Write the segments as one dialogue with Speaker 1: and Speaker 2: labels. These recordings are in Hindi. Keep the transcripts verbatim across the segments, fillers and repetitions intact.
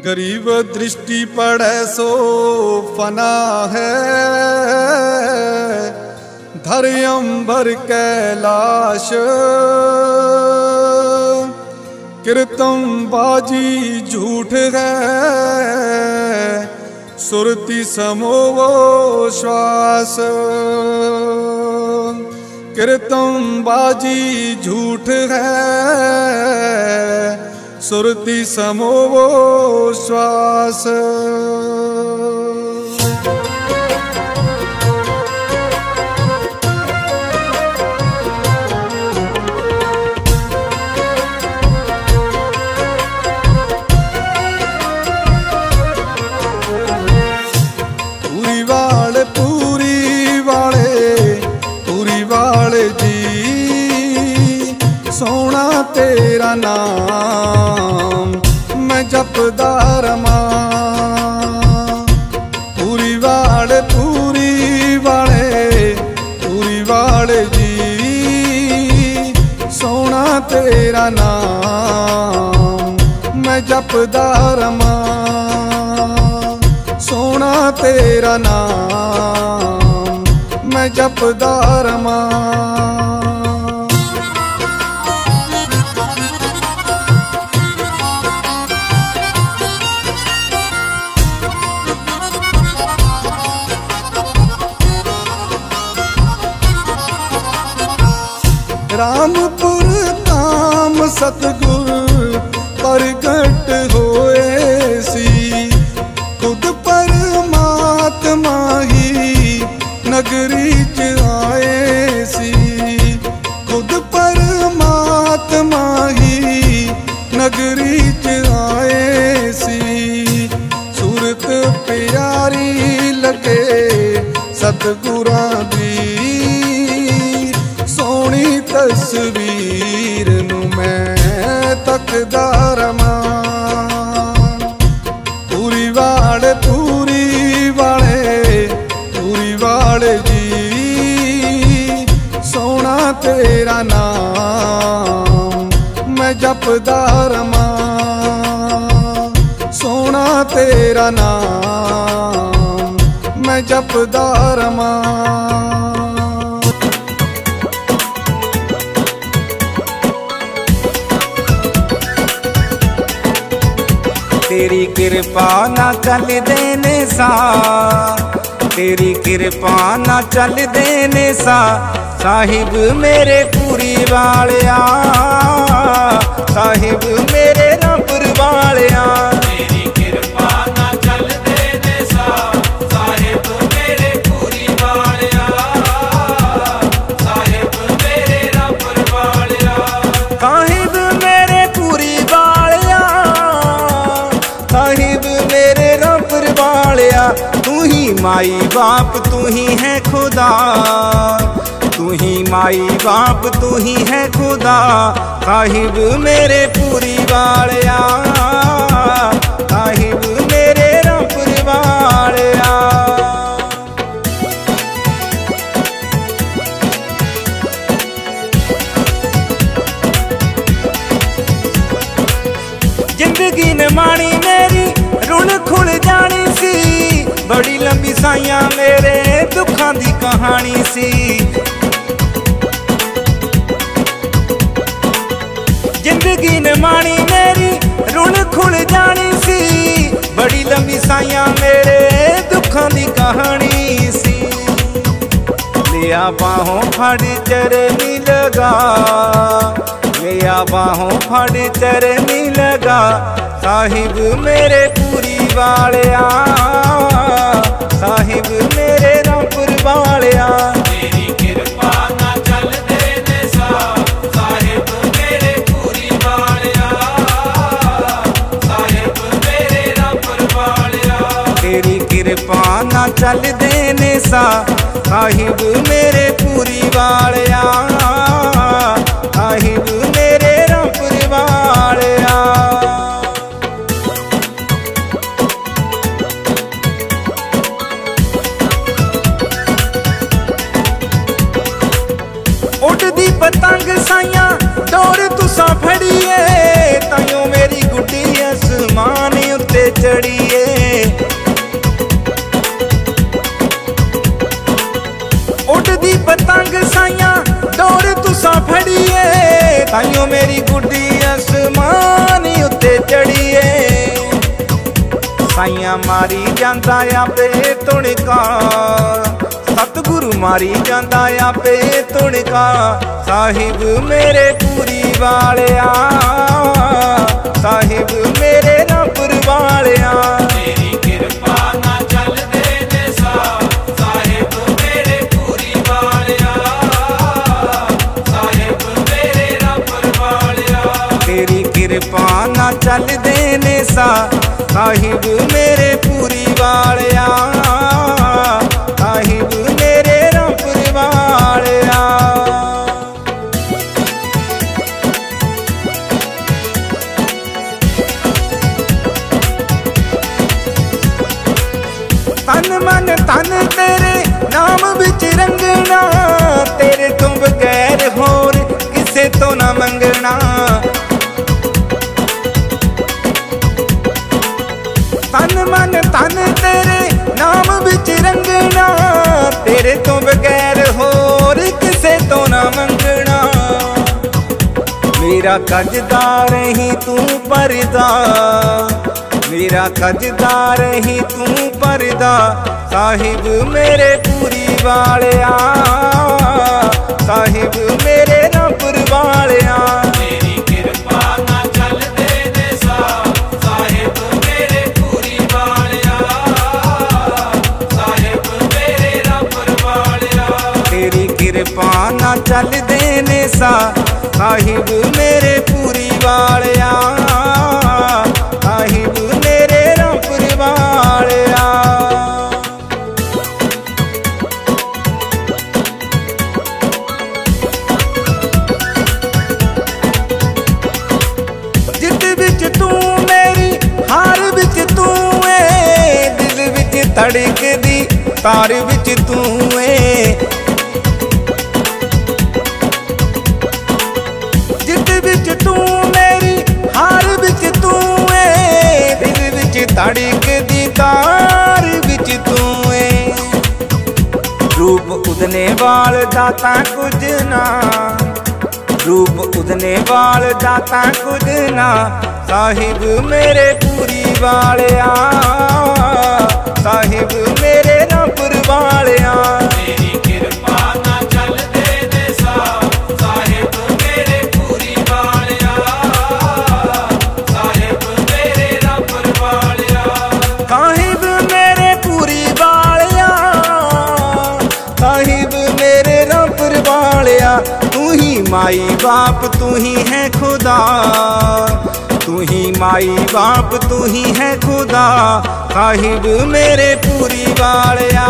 Speaker 1: गरीब दृष्टि पड़े सो फना है, धर अंबर कैलाश। कीर्तन बाजी झूठ है, सुरति समोवो श्वास। कीर्तन बाजी झूठ है, सुरति समोवो श्वास। पूरी वाले पूरी वाले पूरी वाले जी, सोना तेरा नाम मैं जपदा रमां। पूरी वाले पूरी वाले पूरी वाले जी, सोना तेरा नाम मैं जपदा रमां। सोना तेरा नाम मैं जपदा रमां। रामपुर धाम सतगुर प्रगट होए सी, खुद परमात्मा ही नगरी च आए सी। खुद परमात्मा ही नगरी च आए सी। सूरत प्यारी लगे सतगुरां दी, सोनी तस्वीर नू मैं तकदा रमां। पूरी वाले पूरी वाले पूरी वाले जी, सोना तेरा नाम मैं जपदा रमां। सोना तेरा नाम मैं जपदा रमां।
Speaker 2: तेरी कृपा ना चल देने सा, तेरी कृपा ना चल देने सा, साहिब मेरे पूरी वालिया, साहिब मेरे रामपुर वालिया। तेरी कृपा ना चल देने सा, साहिब मेरे पूरी वालिया, साहिब मेरे रामपुर वालिया। साहिब मेरे पूरी वालिया, साहिब मेरे रामपुर वालिया। तू ही माई बाप तू ही है खुदा, तू ही माई बाप तू ही है खुदा। साहिब मेरे पूरी वालिया, साहिब मेरे रामपुर वालिया। जिंदगी ने माणी मेरी रुण खुल जानी सी, बड़ी लंबी साइयां मेरे दुखां दी कहानी सी। जिंदगी ने माणी मेरी रुण खुल जानी सी, बड़ी लंबी साइयां मेरे दुखां दी कहानी सी। लिया बाहों फड़ चरनी लगा, लिया बाहों फड़ चरनी लगा। साहिब मेरे पूरी वालिया, साहिब मेरे रामपुर वालिया। तेरी कृपा ना चल देने सा, साहिब मेरे पूरी वालिया, साहिब मेरे रामपुर वालिया। तेरी कृपा ना चल देने सा, साहिब मेरे पूरी वालिया, साहिब मेरे रामपुर वालिया। उड़दी पतंग साइया डोर तुसा फड़िए, ताइयों मेरी गुड्डी आसमान उत्ते मान उत्ते चढ़िए साइया मारी जांदा आपे तुणका सतगुरु मारी जांदा आपे तुणका साहिब मेरे पूरी वालिया साहिब मेरे रबर वालिया
Speaker 3: तेरी कृपा ना चल दे दे सा साहिब मेरे पूरी वालिया साहिब मेरे रबर वालिया
Speaker 2: तेरी कृपा ना चल देने सा साहिब मेरे पूरी वालिया साहिब मेरे रबर वालिया तन मन तन तेरे नाम विच रंगना तेरे तो बगैर होर किसे तो ना मंगना तन मन तन तेरे नाम विच रंगना तेरे तो बगैर होर किसे तो ना मंगना मेरा कजदार ही तू परदा मेरा कजदार ही तू परदा साहिब मेरे पूरी वालिया साहिब मेरे रबर वालिया
Speaker 3: तेरी कृपा ना चल दे दे सा साहिब मेरे पूरी वालिया साहिब मेरे रबर वालिया
Speaker 2: तेरी कृपा ना चल देने सा साहिब मेरे पूरी वालिया साहिब मेरे रबर वालिया जिद विच तू मेरी हार विच तू है दिल विच धड़कदी तार विच तू है जिद विच तू मेरी हार विच तू है दिल विच धड़कदी तार विच तू है रूप उदने वाल दाता कुछ ना रूप उदने वाल दाता कुछ ना साहिब मेरे पूरी वालिया साहिब मेरे रबर वालिया
Speaker 3: तेरी कृपा ना चल दे दे सा साहिब मेरे पूरी वालिया साहिब मेरे रबर वालिया
Speaker 2: साहिब मेरे पूरी वालिया साहिब मेरे रबर वालिया तू ही माई बाप तू ही है खुदा तू ही माई बाप तू ही है खुदा साहिब मेरे पूरी वालिया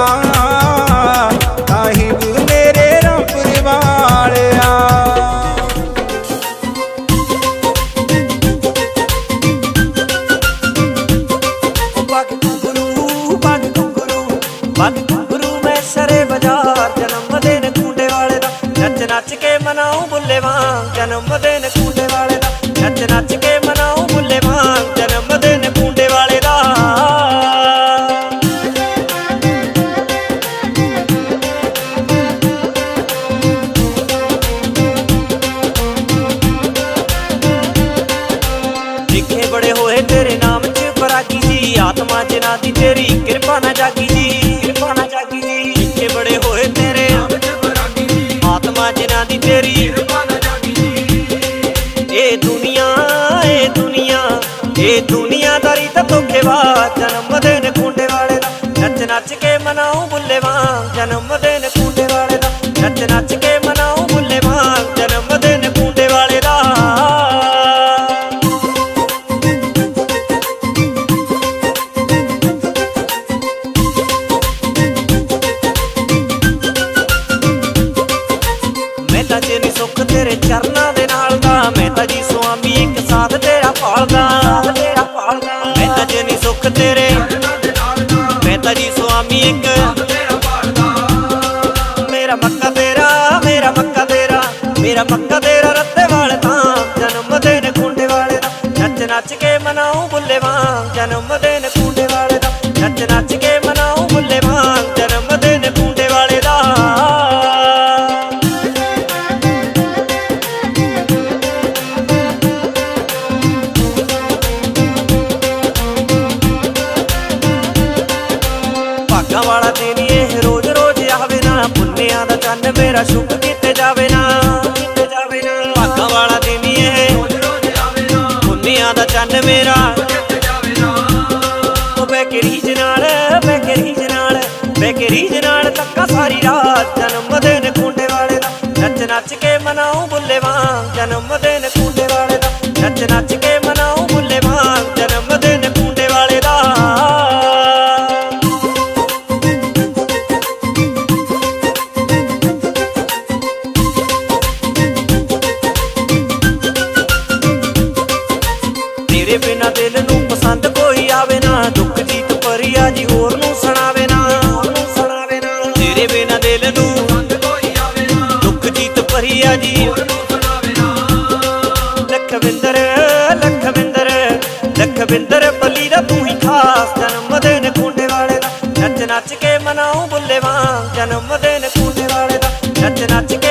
Speaker 2: साहिब मेरे रबर वालिया
Speaker 4: पग घुंघरू पग घुंघरू पग घुंघरू मैं सरे बाजार जन्म दिन कुंडे वाले दा नच नच के मनाऊं बुल्ले वांग जन्म दिन कुंडे वाले दा नच नच के मनाऊं बुल्ले वांग जन्म दिन कुंडे वाले दा लिखे बड़े होए तेरे नाम च परागी जी आत्मा जिना दी तेरी कृपा ना जागी जी कृपा ना जागी जी लिखे बड़े होए तेरे आत्मा जिना दी तेरी ए दुनिया ए दुनिया ए दुनियादारी दा धोखेबाज जन्म दिन कुंडे वाले दा नच नच के मनाऊं बुल्ले वांग जन्म दिन कुंडे वाले दा नच नच के मनाऊं बुल्ले वांग जन्म दिन कुंडे वाले दा मैं तां जी सुख तेरे चरना दे नाल दा मैं तां जी स्वामी एक साथ तेरा पालदा तेरा पालदा मैं तां जी सुख तेरे मैं तां जी स्वामी एक मेरा मक्का तेरा मेरा मक्का तेरा मेरा मक्का तेरा रत्ते वाले धाम जन्म दिन कुंडे वाले दा नच नच के मनाऊं बुल्ले वांग जन्म दिन कुंडे वाले दा नच नच के मनाऊं बुल्ले वांग जन्म दिन कुंडे वाले दा मेरा शुभ किते जावे ना, किते जावे ना। भागां वाला दिन ही है दुनिया दा चंद मेरा बह के रीझ नाल, बह के रीझ नाल, बह के रीझ नाल तक्का सारी रात। जन्म दिन कुंडे वाले दा नच नच के मनाऊं बुल्ले वांग। जन्म दिन कुंडे वाले दा नच नच के मनाऊं बुल्ले वांग। जन्म दिन कुंडे वाले दा। तेरे बिना दिल नूं पसंद कोई आवे ना, दुख जीत परिया जी होर नूं सुणावे ना, होर नूं सुणावे ना। तेरे बिना दिल नूं पसंद कोई आवे ना, दुख जीत परिया जी होर नूं सुणावे ना। लखविंदर लखविंदर लखविंदर बली दा तू ही खास। जन्म दिन कुंडे वाले दा नच नच के मनाऊं बुल्ले वांग। जन्म दिन कुंडे वाले दा नच नच